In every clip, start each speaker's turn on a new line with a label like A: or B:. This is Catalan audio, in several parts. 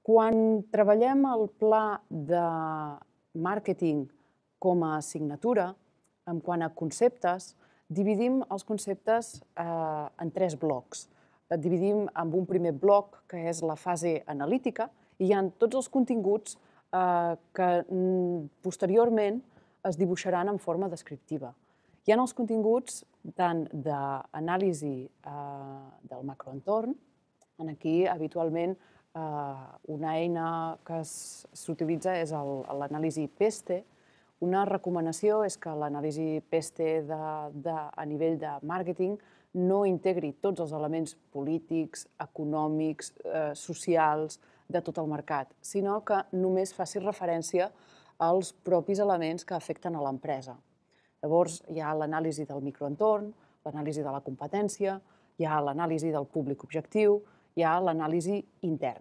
A: Quan treballem el pla de màrqueting com a assignatura, en quant a conceptes, dividim els conceptes en 3 blocs. Et dividim en un primer bloc, que és la fase analítica, i hi ha tots els continguts que posteriorment es dibuixaran en forma descriptiva. Hi ha els continguts tant d'anàlisi del macroentorn. Aquí, habitualment, una eina que s'utilitza és l'anàlisi PESTE. Una recomanació és que l'anàlisi PESTE a nivell de màrqueting no integri tots els elements polítics, econòmics, socials de tot el mercat, sinó que només faci referència als propis elements que afecten a l'empresa. Llavors, hi ha l'anàlisi del microentorn, l'anàlisi de la competència, hi ha l'anàlisi del públic objectiu, hi ha l'anàlisi intern.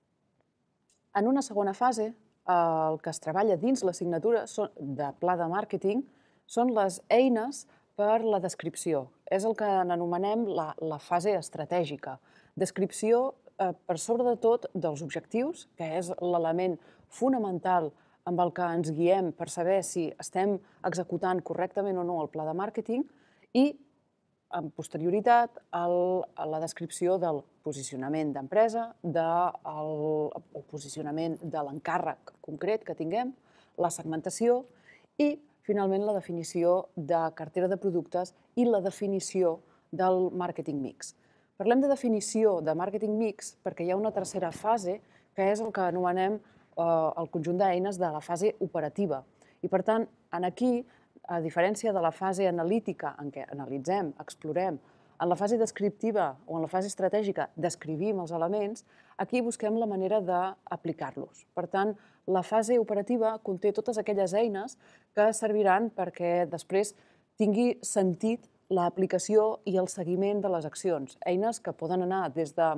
A: En una segona fase, el que es treballa dins l'assignatura de pla de màrqueting són les eines per la descripció. És el que anomenem la fase estratègica. Descripció per sobre de tot dels objectius, que és l'element fonamental amb el que ens guiem per saber si estem executant correctament o no el pla de màrqueting, i amb posterioritat la descripció del posicionament d'empresa, del posicionament de l'encàrrec concret que tinguem, la segmentació i, finalment, la definició de cartera de productes i la definició del màrqueting mix. Parlem de definició de màrqueting mix perquè hi ha una tercera fase, que és el que anomenem el conjunt d'eines de la fase operativa. I, per tant, aquí, a diferència de la fase analítica en què analitzem, explorem, en la fase descriptiva o en la fase estratègica descrivim els elements, aquí busquem la manera d'aplicar-los. Per tant, la fase operativa conté totes aquelles eines que serviran perquè després tingui sentit l'aplicació i el seguiment de les accions. Eines que poden anar des de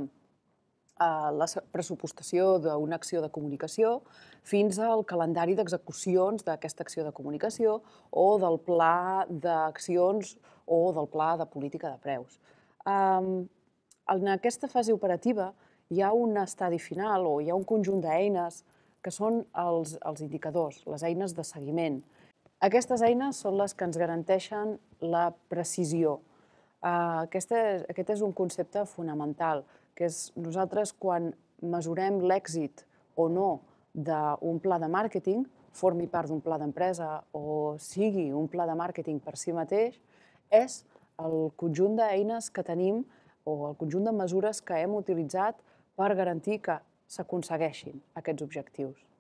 A: la pressupostació d'una acció de comunicació fins al calendari d'execucions d'aquesta acció de comunicació o del pla d'accions o del pla de política de preus. En aquesta fase operativa hi ha un estadi final o hi ha un conjunt d'eines que són els indicadors, les eines de seguiment. Aquestes eines són les que ens garanteixen la precisió. Aquest és un concepte fonamental, que és nosaltres quan mesurem l'èxit o no d'un pla de màrqueting, formi part d'un pla d'empresa o sigui un pla de màrqueting per si mateix, és el conjunt d'eines que tenim o el conjunt de mesures que hem utilitzat per garantir que s'aconsegueixin aquests objectius.